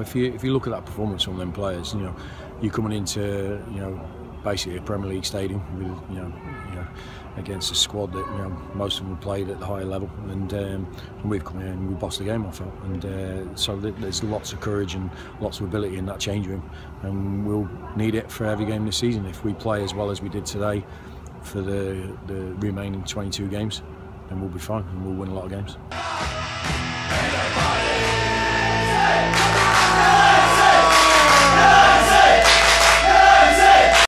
if you look at that performance from them players, you know, you're coming into, you know, basically a Premier League stadium with, you know, against a squad that, you know, most of them have played at the higher level, and we've come in and we bossed the game off out, and so there's lots of courage and lots of ability in that change room, and we'll need it for every game this season. If we play as well as we did today for the remaining 22 games, then we'll be fine and we'll win a lot of games.